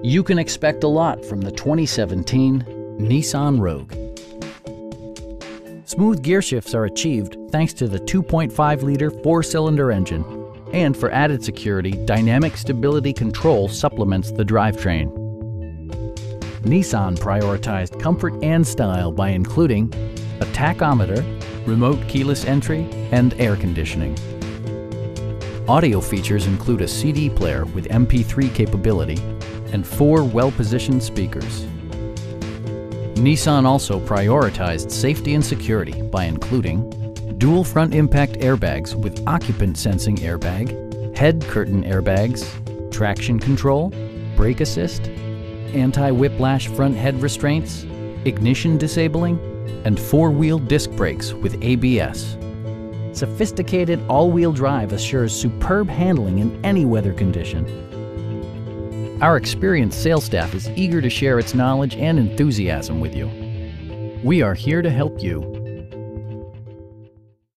You can expect a lot from the 2017 Nissan Rogue. Smooth gear shifts are achieved thanks to the 2.5-liter four-cylinder engine. And for added security, dynamic stability control supplements the drivetrain. Nissan prioritized comfort and style by including a tachometer, remote keyless entry, and air conditioning. Audio features include a CD player with MP3 capability and 4 well-positioned speakers. Nissan also prioritized safety and security by including dual front impact airbags with occupant sensing airbag, head curtain airbags, traction control, brake assist, anti-whiplash front head restraints, ignition disabling, and 4-wheel disc brakes with ABS. Sophisticated all-wheel drive assures superb handling in any weather condition. Our experienced sales staff is eager to share its knowledge and enthusiasm with you. We are here to help you.